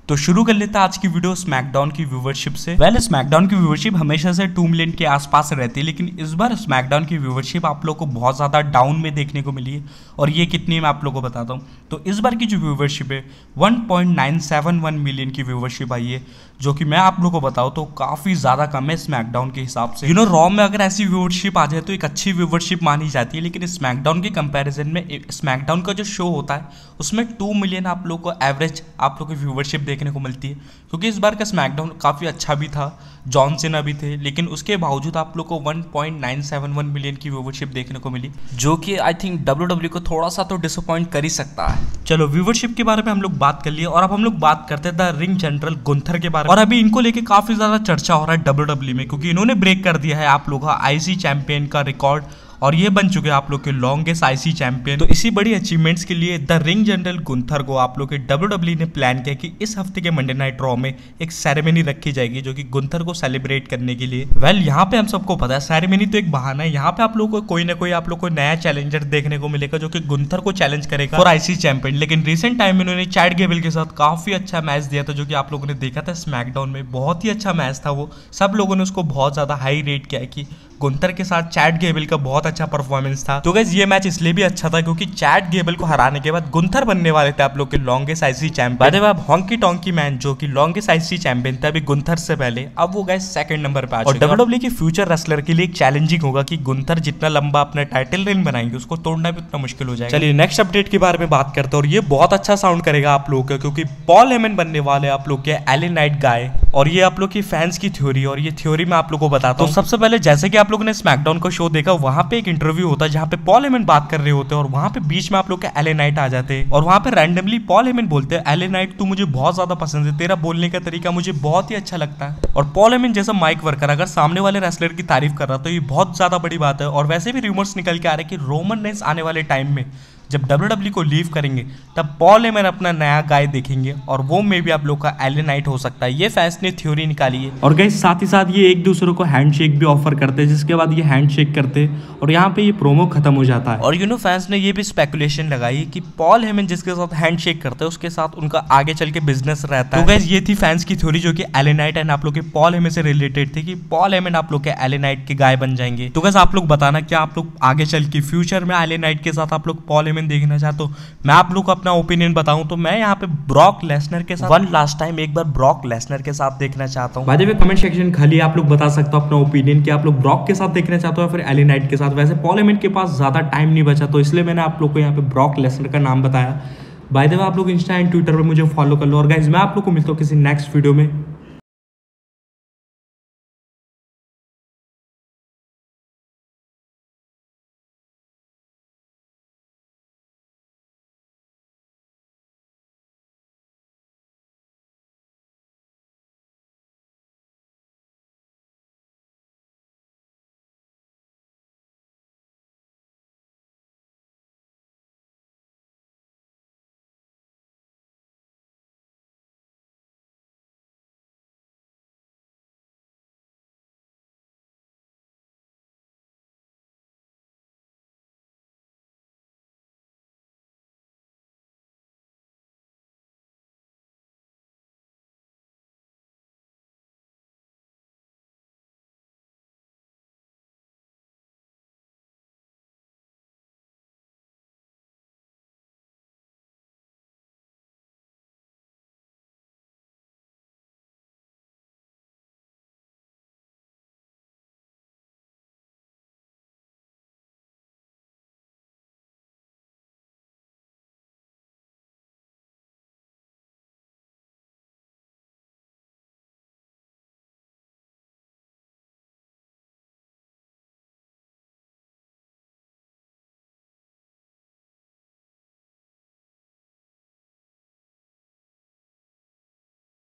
तो शुरू कर लेते हैं आज की वीडियो स्मैकडाउन की व्यूवरशिप से। स्मैकडाउन की व्यूवरशिप हमेशा से 2 मिलियन के आसपास रहती है, लेकिन इस बार स्मैकडाउन की व्यूवरशिप आप लोग को बहुत ज़्यादा डाउन में देखने को मिली है। और ये कितनी है मैं आप लोग को बताता हूँ। तो इस बार की जो व्यूवरशिप है 1.971 मिलियन की व्यूवरशिप आई है, जो कि मैं आप लोग को बताऊँ तो काफ़ी ज़्यादा कम है स्मैकडाउन के हिसाब से। रॉ में अगर ऐसी व्यूवरशिप आ जाए तो एक अच्छी व्यूवरशिप मानी जाती है, लेकिन स्मैकडाउन के कंपैरिजन में स्मैकडाउन का जो शो होता है उसमें 2 मिलियन आप लोग को एवरेज आप लोग की व्यूवरशिप देखने को मिलती है। क्योंकि इस बार का स्मैकडाउन काफ़ी अच्छा भी था, जॉन सीना भी थे, लेकिन उसके बावजूद आप लोग को 1.971 मिलियन की व्यूवरशिप देखने को मिली, जो कि आई थिंक WWE को थोड़ा सा तो डिसअपॉइंट कर ही सकता है। चलो व्यूवरशिप के बारे में हम लोग बात कर लिए, और अब हम लोग बात करते हैं द रिंग जनरल गुंथर के बारे में। और अभी इनको लेके काफी ज्यादा चर्चा हो रहा है WWE में, क्योंकि इन्होंने ब्रेक कर दिया है आप लोग का IC चैंपियन का रिकॉर्ड, और ये बन चुके हैं आप लोग के लॉन्गेस्ट IC चैंपियन। तो इसी बड़ी अचीवमेंट्स के लिए द रिंग जनरल गुंथर को आप लोग के WWE ने प्लान किया कि इस हफ्ते के मंडे नाइट रॉ में एक सेरेमनी रखी जाएगी, जो कि गुंथर को सेलिब्रेट करने के लिए। यहाँ पे हम सबको पता है सेरेमनी तो एक बहाना है, यहाँ पे आप लोग को कोई ना कोई आप लोग को नया चैलेंजर देखने को मिलेगा, जो कि गुंथर को चैलेंज करेगा फॉर IC चैंपियन। लेकिन रिसेंट टाइम में इन्होंने चैट गेबल के साथ काफी अच्छा मैच दिया था, जो कि आप लोगों ने देखा था स्मैकडाउन में। बहुत ही अच्छा मैच था वो, सब लोगों ने उसको बहुत ज्यादा हाई रेट किया कि गुंथर के साथ चैट गेबल का बहुत अच्छा परफॉर्मेंस था। तो गाइस ये मैच इसलिए भी अच्छा था क्योंकि चैट गेबल को हराने के बाद गुंथर बनने वाले थे आप लोग के लॉन्गेस्ट IC चैंपियन। अब हॉन्की टॉन्की मैन जो कि लॉन्गेस्ट IC चैंपियन थे अभी गुंथर से पहले, अब वो गाइस सेकंड नंबर पे आ चुके हैं। और WWE के फ्यूचर रेसलर के लिए एक चैलेंजिंग होगा कि गुंथर जितना लंबा अपना टाइटल रेन बनाएंगे उसको तोड़ना भी उतना मुश्किल हो जाएगा। चलिए नेक्स्ट अपडेट के बारे में बात करते हैं, और ये बहुत अच्छा साउंड करेगा आप लोग का, क्योंकि पॉल हेमन बनने वाले आप लोग के LA नाइट गाय। और ये आप लोग की फैंस की थ्योरी, और ये थ्योरी मैं आप लोग को बताता हूँ। तो सबसे पहले जैसे कि आप लोगों ने स्मैकडाउन का शो देखा, वहां पे एक इंटरव्यू होता है जहां पे पॉल हेमन बात कर रहे होते हैं, और वहां पे बीच में आप लोग के LA नाइट आ जाते हैं, और वहां पे रैंडमली पॉल हेमन बोलते हैं LA नाइट तू मुझे बहुत ज्यादा पसंद है, तेरा बोलने का तरीका मुझे बहुत ही अच्छा लगता है। और पॉल हेमन जैसा माइक वर्कर अगर सामने वाले रेसलर की तारीफ कर रहा तो ये बहुत ज्यादा बड़ी बात है। और वैसे भी रूमर्स निकल के आ रहे हैं कि रोमन रेंस आने वाले टाइम में जब WWE को लीव करेंगे तब पॉल हेमन अपना नया गाय देखेंगे, और वो में भी आप लोग का LA नाइट हो सकता है। ये फैंस ने थ्योरी निकाली है। और गाइस साथ ही साथ ये एक दूसरे को हैंडशेक भी ऑफर करते हैं, जिसके बाद ये हैंडशेक करते और यहाँ पे ये प्रोमो खत्म हो जाता है। और फैंस ने ये भी स्पेकुलेशन लगाई कि पॉल हेमन जिसके साथ हैंडशेक करते हैं उसके साथ उनका आगे चल के बिजनेस रहता है। तो गाइस ये थी फैंस की थ्योरी, जो कि LA नाइट एंड आप लोग के पॉल हेमन से रिलेटेड थी, कि पॉल हेमन आप लोग के LA नाइट के गाय बन जाएंगे। तो गाइस आप लोग बताना क्या आप लोग आगे चल के फ्यूचर में LA नाइट के साथ आप लोग पॉल हेमन देखना चाहते हो। मैं आप लोग को अपना ओपिनियन बताऊं तो मैं यहाँ पे ब्रॉक लेसनर के साथ वन लास्ट टाइम एक बार ब्रॉक लेसनर के साथ देखना चाहता हूँ। By the way comment section खाली आप लोग बता सकते हो अपना ओपिनियन कि आप लोग ब्रॉक के साथ देखना चाहते हो या फिर LA नाइट के साथ। वैसे पॉल हेमन के पास ज्यादा टाइम नहीं बचा, तो इसलिए मैंने आप लोग को यहाँ पे ब्रॉक लेसनर का नाम बताया। बाय द वे आप लोग इंस्टा एंड ट्विटर पर मुझे फॉलो कर लो। और गाइस मैं आप लोग को मिलता हूँ किसी नेक्स्ट वीडियो में।